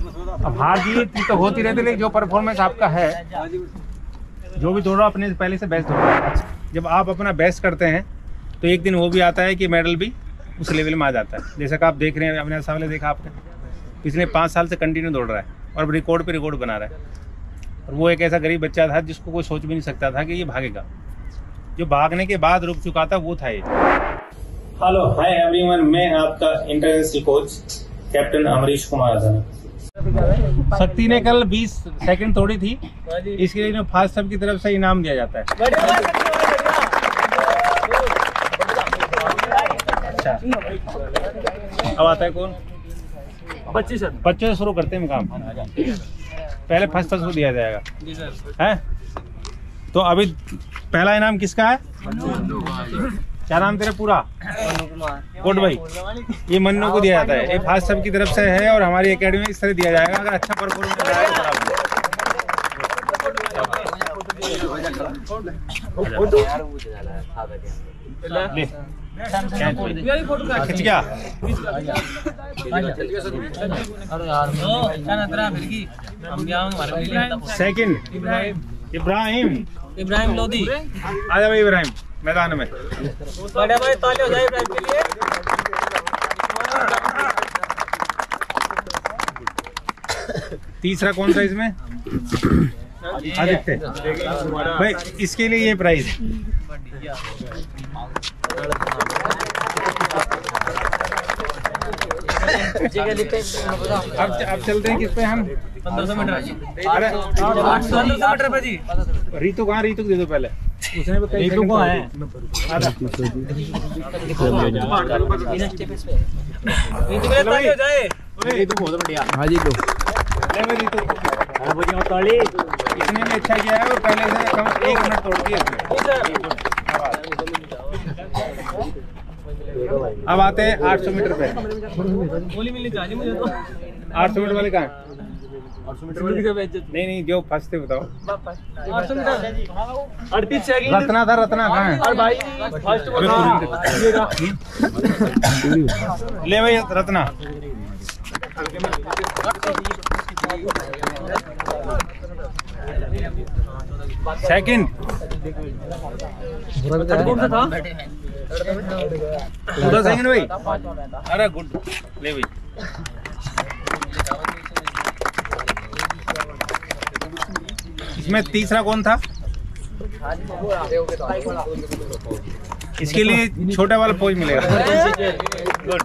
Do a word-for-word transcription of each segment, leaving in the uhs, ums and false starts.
अब हार जीत तो होती रहती, लेकिन जो परफॉर्मेंस आपका है, जो भी दौड़ रहा अपने पहले से बेस्ट दौड़ रहा है। जब आप अपना बेस्ट करते हैं तो एक दिन वो भी आता है कि मेडल भी उस लेवल में आ जाता है। जैसा कि आप देख रहे हैं, अपने सामने देखा आपने, पिछले पाँच साल से कंटिन्यू दौड़ रहा है और रिकॉर्ड पे रिकॉर्ड बना रहा है। और वो एक ऐसा गरीब बच्चा था जिसको कोई सोच भी नहीं सकता था कि ये भागेगा। जो भागने के बाद रुक चुका था वो था ये। हेलो हाय एवरीवन, मैं आपका international coach captain Amrish Kumar था। शक्ति ने कल बीस सेकंड तोड़ी थी, इसके लिए फास्ट सब की तरफ से इनाम दिया जाता है। अच्छा, अब आता है कौन? बच्चे सर, बच्चों से शुरू करते हैं काम। पहले फर्स्ट फर्स्ट को दिया जाएगा, है? तो अभी पहला इनाम किसका है? क्या नाम तेरा पूरा? कोट भाई। ये मन्नू को दिया जाता है, ये फास्ट सब की तरफ से है और हमारी एकेडमी में इस तरह दिया जाएगा। अगर अच्छा परफॉर्मेंस रहेगा खिंच गया। सेकंड इब्राहिम इब्राहिम लोधी। आजा भाई इब्राहिम मैदान में। बड़े भाई ताली हो जाए इब्राहिम के लिए। तीसरा कौन सा इसमें? आदित्य भाई, इसके लिए ये प्राइज। अब अब चलते हैं किस पे हम? पंद्रह सौ मीटर। अरे पंद्रह सौ मीटर पे जी। रीतू कहाँ? रीतू को दे दो पहले। उसने भी रीतू को है। आधा रीतू के ताली हो जाए। रीतू बहुत बढ़िया। हाँ जी दो। ले भाई रीतू। अरे बोलिए ताली। इसने भी अच्छा किया है और पहले से कम एक मिनट तोड़ दिया इसने। अब आते हैं आठ सौ मीटर पे। गोली मिलनी चाहिए मुझे तो। आठ सौ मीटर वाले कहाँ हैं? नहीं नहीं, जो फर्स्ट थे बताओ। आठ सौ मीटर अड़तीस सेकंड। रत्ना था, रत्ना कहाँ है? और भाई फर्स्ट ले भाई रत्ना। सेकंड कौन सा था? चौदह सेकंड भाई। अरे गुड, ले भाई। इसमें तीसरा कौन था? इसके लिए छोटा वाला पोज मिलेगा। गुड।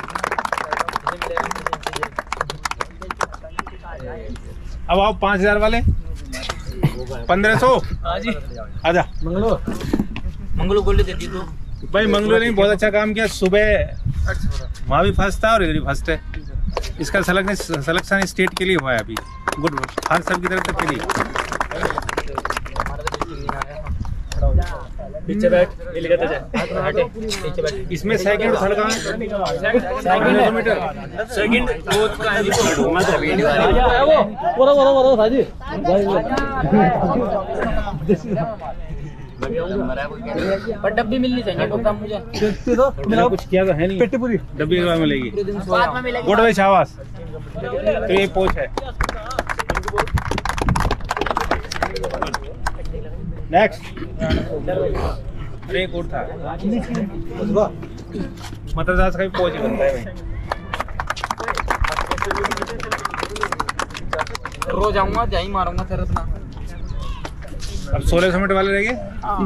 अब आओ पाँच हजार वाले। पंद्रह सौ। आजा मंगलो मंगलो गोली देती तो भाई। मंगलो ने बहुत अच्छा काम किया। सुबह वहाँ भी फर्स्ट था और इधर भी फर्स्ट है। इसका सिलेक्शन सिलेक्शन स्टेट के लिए हुआ है अभी। गुड, हर सब की तरफ से पहली। पीछे बैठ, पीछे बैठ। इसमें सेकंड थर्ड कहाँ है? सेकंड मीटर सेकंड कोच का है जी। मैं तो वीडियो वो बोलो बोलो बोलो साजी। पर डब्बी मिलनी चाहिए डॉक्टर मुझे। मेरा कुछ किया तो है नहीं। पेटी पूरी डब्बी के बाद मिलेगी। गुड भाई, शाबाश। तो ये पोच है। नेक्स्ट। अरे एक और था मतदास का भी पोच बनता है भाई। रोज आऊंगा जाई मारूंगा फिर अपना। अब सोलह सौ मीटर वाले रह गए।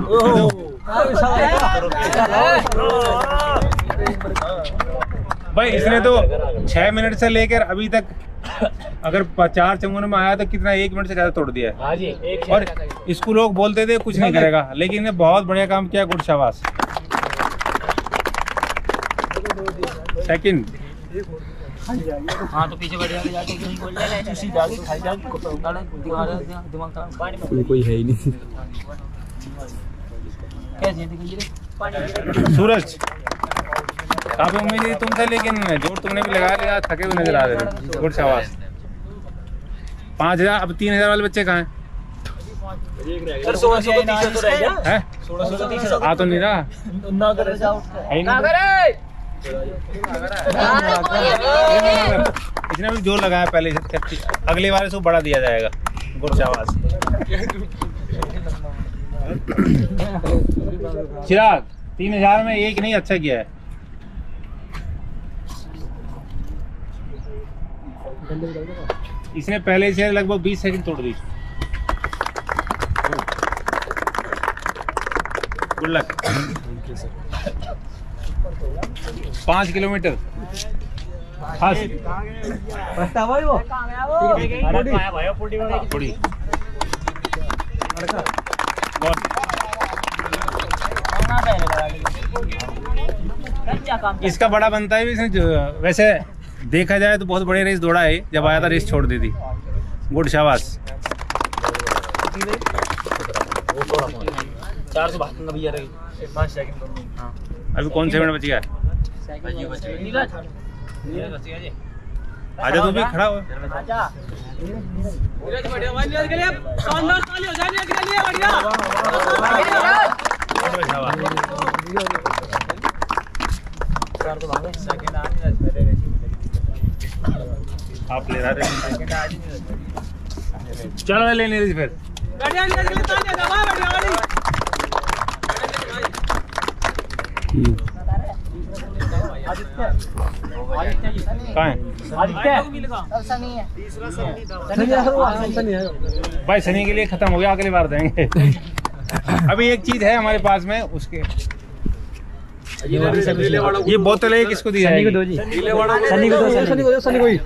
भाई इसने तो छह मिनट से लेकर अभी तक अगर चार चंगुनों में आया तो कितना एक मिनट से ज्यादा तोड़ दिया है। हाँ जी, एक और इसको लोग बोलते थे कुछ नहीं करेगा, लेकिन ने बहुत बढ़िया काम किया। गुड, शाबाश। सेकंड। हाँ तो पीछे बैठ जाके नहीं बोल ले उसी जाके खाई जा दिमाग खराब। कोई है ही नहीं। कैसे दिखेंगे सूरज? काफी उम्मीद थी तुमसे, लेकिन जोर तुमने भी लगा लिया। थके हुए नजर आ रहे थे। गुड, शाबाश। पाँच हजार। अब तीन हजार वाले बच्चे कहाँ हैं? आ तो नहीं रहा। है ही नहीं। इसने भी जोर लगाया पहले से, अगले बार इसको बढ़ा दिया जाएगा। गुरशाबाश। चिराग तीन हजार में एक नहीं, अच्छा किया है। इसने पहले से लगभग बीस सेकंड तोड़ दी। Good luck. पाँच किलोमीटर इसका बड़ा बनता है इसने। वैसे देखा जाए तो बहुत बड़े रेस दौड़ा है, जब आया था रेस छोड़ दी थी। गुड शाबाश। चार सौ बहत्तर भैया रही पाँच सेकंड। अभी कौन से मिनट बच गया? आजा तू भी खड़ा हो। आप ले रहे चलो लेने रही फिर। कहाँ है भाई? सनी के लिए खत्म हो गया, अगली बार देंगे। अभी एक चीज है हमारे पास में, उसके ये बोतल है, किसको दी जाएगी? सनी को दो, सनी को दो, सनी को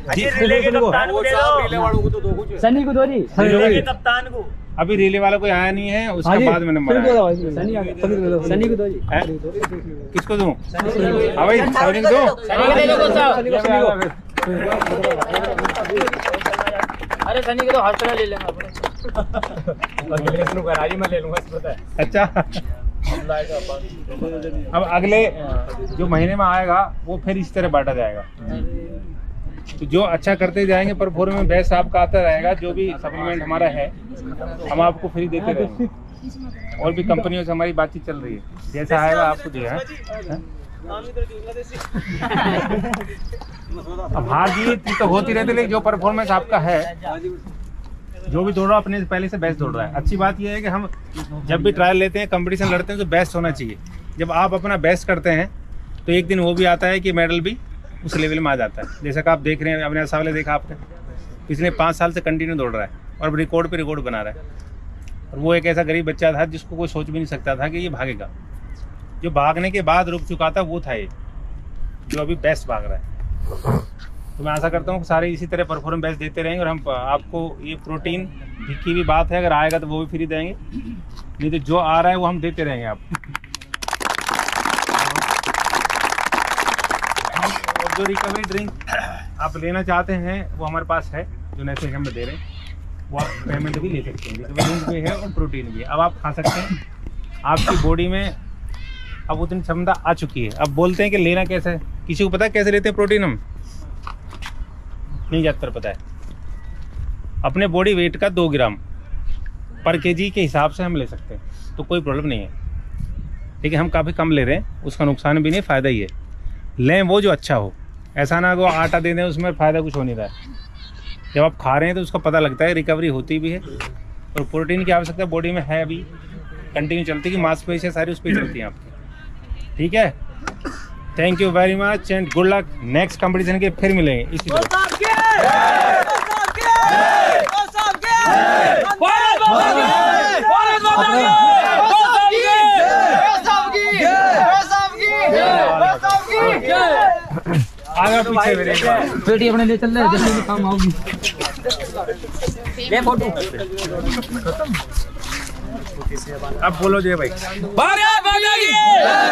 सनी को दो जी, कप्तान को। अभी रिले वाला कोई आया नहीं है, उसका बाद में नंबर आया। सनी को दो जी। किसको दूं? हाँ भाई सनी को दो। अरे सनी को तो हॉस्पिटल ले लेंगे अपने। अच्छा अब अगले जो महीने में आएगा वो फिर इस तरह बांटा जाएगा। तो जो अच्छा करते जाएंगे परफॉर्मेंस बेस्ट आपका आता रहेगा। जो भी सप्लीमेंट हमारा है हम आपको फ्री देते रहेंगे। और भी कंपनियों से हमारी बातचीत चल रही है, जैसा आएगा आपको दिया है। अब हार जीत तो होती रहती, लेकिन जो परफॉर्मेंस आपका है, जो भी दौड़ रहा अपने पहले से बेस्ट दौड़ रहा है। अच्छी बात यह है कि हम जब भी ट्रायल लेते हैं, कंपटीशन लड़ते हैं, तो बेस्ट होना चाहिए। जब आप अपना बेस्ट करते हैं तो एक दिन वो भी आता है कि मेडल भी उस लेवल में आ जाता है। जैसा कि आप देख रहे हैं, अपने सामने देखा आपने, पिछले पाँच साल से कंटिन्यू दौड़ रहा है और रिकॉर्ड पे रिकॉर्ड बना रहा है। और वो एक ऐसा गरीब बच्चा था जिसको कोई सोच भी नहीं सकता था कि ये भागेगा। जो भागने के बाद रुक चुका था वो था ये, जो अभी बेस्ट भाग रहा है। तो मैं आशा करता हूँ कि सारे इसी तरह परफॉर्मेंस बेस्ट देते रहेंगे। और हम आपको ये प्रोटीन की भी बात है, अगर आएगा तो वो भी फ्री देंगे, नहीं तो जो आ रहा है वो हम देते रहेंगे आपको। और जो रिकवरी ड्रिंक आप लेना चाहते हैं वो हमारे पास है, जो नए हम दे रहे हैं, वो आप पेमेंट भी ले सकते हैं। रिकवरी ड्रिंक भी है और प्रोटीन भी है। अब आप खा सकते हैं। आपकी बॉडी में अब उतनी क्षमता आ चुकी है। अब बोलते हैं कि लेना कैसे है, किसी को पता है कैसे लेते हैं प्रोटीन? हम नहीं ज़्यादातर पता है। अपने बॉडी वेट का दो ग्राम पर केजी के हिसाब से हम ले सकते हैं, तो कोई प्रॉब्लम नहीं है। लेकिन हम काफ़ी कम ले रहे हैं, उसका नुकसान भी नहीं, फ़ायदा ही है। लें वो जो अच्छा हो, ऐसा ना कि आटा दे दें उसमें फ़ायदा कुछ हो नहीं रहा है। जब आप खा रहे हैं तो उसका पता लगता है, रिकवरी होती भी है। और प्रोटीन की आवश्यकता बॉडी में है, अभी कंटिन्यू चलती है, मांसपेशियाँ सारी उस पर चलती हैं आपकी। ठीक है, thank you very much and good luck. Next competition के फिर मिलेंगे इसी तरह। आगे पीछे मेरे बेटी अपने लिए चल रहे हैं, जैसे भी काम आओगी। ये फोटो अब बोलो जय भाई। भारत माता की